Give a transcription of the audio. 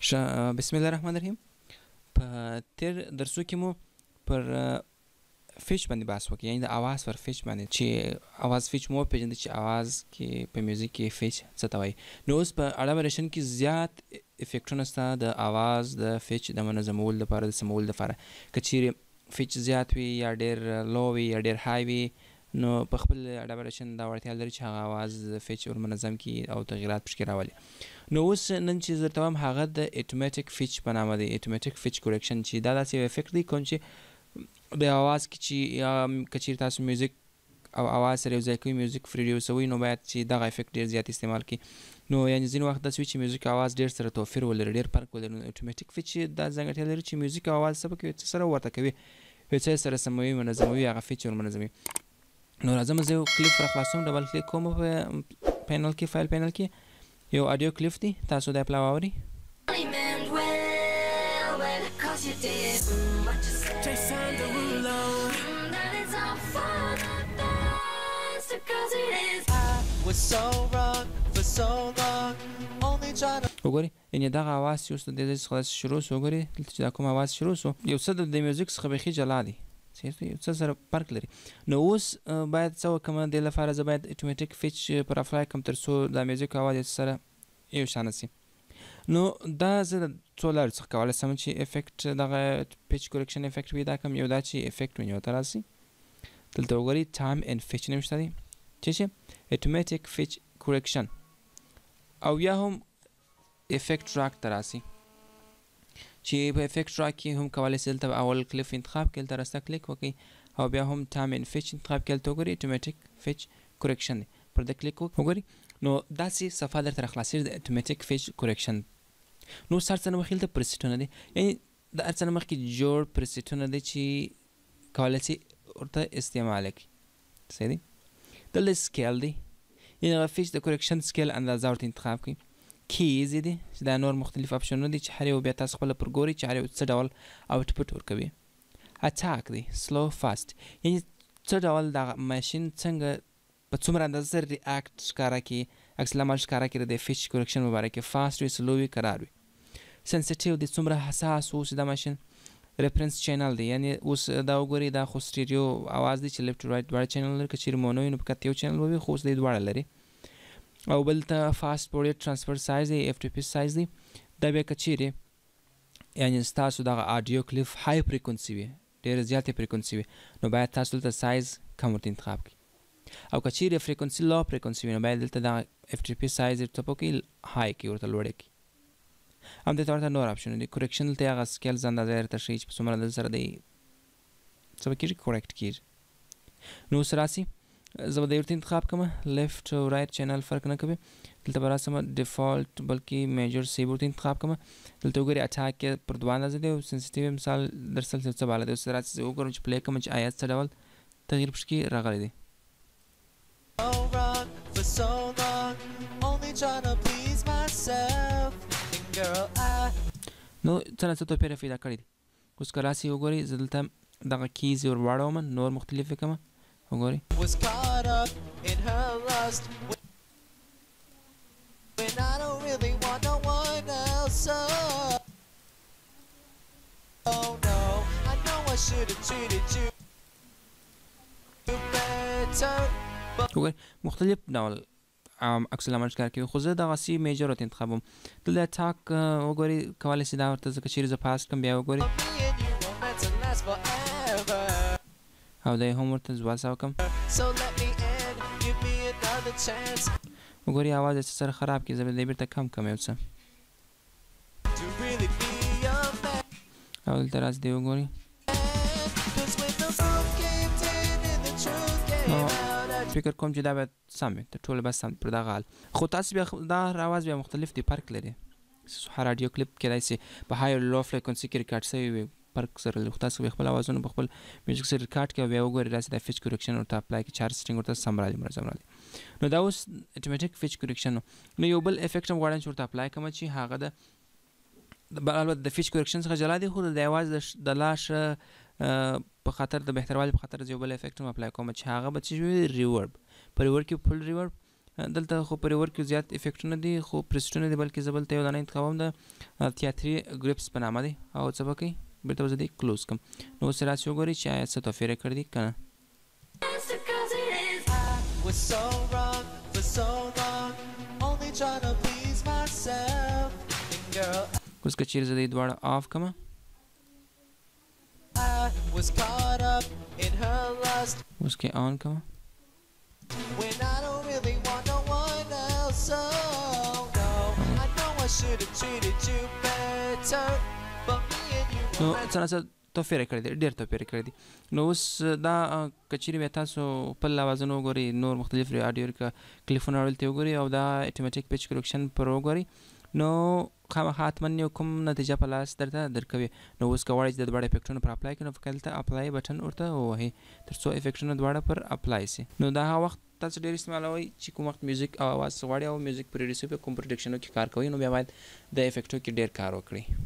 بسم الله الرحمن الرحیم. په تیر درسو کې مو پر فیچ باندې بحث وکړ، یعنی د اواز پر فیچ باندې چې اواز فیچ مو وپېژندل چې اواز کې په میوزیک کې فیچ څه ته وایي. نو اوس په اډابریشن کې زیات افیکټونه شته د اواز د فیچ د منظمولو لپاره، د سمولو لپاره. که چیرې فیچ زیات وي یا ډېر لو وي یا ډېر های وي، نو په خپل اډابریشن دا وړتیا لري چې هغه اواز د فیچ ور منظم کړي او تغییرات پکې راولي. نو اوس نن چې زه درته وایم هغه د اتوماتیک فیچ په نامه دی، اتوماتیک فیچ کورکشن، چې دا داسې یو افیکټ دی کوم چې د اواز کې چې یا که چیرې تاسو میوزیک او اواز سره یو ځای کوئ، میوزیک پروډیوسوئ، نو باید چې دغه افیکټ ډېر زیات استعمال کړي. نو یعنې ځینې وخت داسې وي چې میوزیک او اواز ډېر سره توپیر ولري، ډېر فرق ولري. نو اتوماتیک فیچ دا ځانګړتیا لري چې میوزیک او اواز څه پکې یو څه سره ورته کوي، یو څه سره سموي، منظموي، هغه فیچ ور منظموي. نو راځم زه یو کلیپ را خلاصوم، ډبل کلیک کوم په پینل کې، فایل پینل کې یو اډیو کلیپ دی، تاسو دا پلا واورئ. وګورئ یعنې دغه اواز چې اوس د دې ځای څخه داسې شروع سو، وګورئ دلته چې دا کوم اواز شروع سو، یو څه د میوزیک څخه بیخي جلا دی، یو څه سره فرق لري. نو اوس باید څه وکړم، دې لپاره زه باید اتوماتیک فیچ پر اپلای کړم تر څو دا میوزیک اواز یو څه سره یو شانه سي. نو دا زه د څو لارو څخه کولی شم چې افیکټ دغه پیچ کورکشن افیکټ پیدا کړم. یو دا چې افیکټ منیو ته راسئ، دلته وګورئ ټایم اینډ فیچ نوم شته دی، چې اتوماتیک فیچ کورکشن، او یا هم افیکټ راک ته راسئ چې په افیکټ راک کې هم کولی شئ دلته اول کلیپ انتخاب کړئ، دلته راسته کلیک وکړئ، او بیا هم ټایم اینډ فیچ انتخاب کړئ، دلته وګورئ اتوماتیک فیچ کورکشن دی، پر دې کلیک وګورئ. نو داسې صفحه درته راخلاصېږي د اتوماتیک فیچ کورکشن. نو اوس هر څه نه مخکې دلته پرسیټونه دي، یعنې د هر څه نه مخکې جوړ پرسیټونه دي چې کولی شئ ورته استعمال کړئ. صحیح دی. دلته سکیل دی، یعنې هغه فیچ د کورکشن سکیل اندازه ورته انتخاب کړئ. کیز دي چې دا نور مختلف اپشنونه دي چې هر یو بیا تاسو خپله پر ګورئ چې هر یو څه ډول آوټپوټ ورکوي. اټاک دی، سلو فاسټ، یعنې څه ډول دغه ماشین څنګه په څومره اندازه سره ریاکټ ښکاره کړي، عکس العمل ښکاره کړي د فیچ کورکشن په باره کې، فاسټ وي، سلو وي، کرار وي. سنسیټیو دی، څومره حساس اوس دا ماشین. ریفرنس چینل دی، یعنې اوس دا وګورئ دا خو سټیریو اواز دی چې لیفټ رایټ دواړه چینل لري، که چیرې مونو وي نو فقط یو چینل به وي، خو اوس دی دواړه لري. او بل ته فاسټ فورورډ ټرانسفر سایز دی، اف ټي پي سایز دی. دا بیا که چیرې یعنې ستاسو دغه اډیو کلیپ های فریکونسي وي، ډېره زیاتې فریکونسي وي، نو باید تاسو دلته سایز کم ورته انتخاب کړئ. او که چیرې فریکونسي لو فریکونسي وي، نو باید دلته دغه اف ټي پي سایز ورته وکړئ، های کړئ، ورته لوړې کړئ. همدې ته ورته نور اپشنونه دي. کورکشن دلته هغه سکیلز اندازه درته ښیي چې په څومره اندازه سره دی څه به کېږي، کورکټ کېږي. نو اوس راسئ، زه به د ورته انتخاب کړم، لیفټ او رایټ چینل فرق نه کوي. دلته به راسم ډیفالټ بلکې میجر سیو ورته انتخاب کړم. دلته وګورئ اټاک یې پر دوه اندازه دی، او سنسیټیو مثال درسل څه بالا دی. اوس راسئ زه وګورم چې پلی کړم چې آیا څه ډول تغییر پکې راغلی دی. نو څه نه څه توپیر پیدا کړی دی. اوس که راسئ وګورئ، زه دلته دغه کیز ور واړوم، نور مختلف یې کړم، وګورئ. وګورئ مختلف ډول عکس العمل ښکاره کوي، خو زه دغسې میجر ورته انتخابوم. دلته اټاک وګورئ کولی شئ دا ورته زه که چیرې زه پاس کړم، بیا وګورئ او دا یې هم ورته 200 کړم. وګورئ اواز یې څه سره خراب کړي، زه به دې بېرته کم کړم یو څه. او دلته راسئ دی وګورئ، نو فکر کوم چې دا باید سم وي، تر ټوله به سم پر دغه حال. خو تاسو بیا دا اواز بیا مختلف دی، فرق لري. هر اډیو کلیپ کیدای شي په های او لو فریکونسي کې ریکارډ شوی وي، فرق سره لري. خو تاسو به خپل اوازونه په خپل میوزیک سره ریکارډ کړئ او بیا وګورئ راسئ دا فیچ کورکشن ورته اپلای کړئ چې هر سیټینګ ورته سم رالي، منظم رالي. نو دا اوس اتوماتیک فیچ کورکشن. نو یو بل افیکټ هم غواړم چې ورته اپلای کړم چې هغه د البته د فیچ کورکشن څخه جلا دی، خو د اواز د لا ښه په خاطر د بهتروالي په خاطر زه یو بل افیکټ هم اپلای کوم چې هغه به څه وي، ریورب. په ریورب کې فل ریورب، دلته خو په ریور کې زیات افیکټونه دي خو پریسټونه دي بلکې زه بلته یو دانه انتخابوم د تیاتري ګریپس په نامه دی او څه به کوي بیرته به زه دې کلوز کړم نو اوس یې راسې وګورئ چې آیا څه توفیر یې کړی دي که نه Was so wrong for so long, only trying to please myself. And girl, اوس که چیرې زه دې دواړه آف کړم I was caught up in her lust اوس کې آن کړم when I don't really want no one else. Oh no, I know I should have treated you better, but me and you نو were څه نه څه توفیر یې کړی دی ډېر توفیر یې کړی دی نو اوس دا که چیرې بیا تاسو خپل اوازونه وګورئ نور مختلف اډیو کلیفونه اړول ته وګورئ او دا اټومیټیک پیچ کریکشن پر وګورئ نو خامخا حتما یو کوم نتیجه په لاس درته درکوي نو اوس که غواړئ چې د دواړه افیکټونه پر اپلای کړئ نو فقط دلته اپلای بټن ورته ووهئ تر څو افیکټونه دواړه پر اپلای سي نو دا هغه وخت تاسو ډېر استعمالوئ چې کوم وخت میوزیک او اواز غواړئ او میوزیک پروډیوسر په کوم پروډکشنو کې کار کوئ نو بیا باید د افیکټو کې ډېر کار وکړئ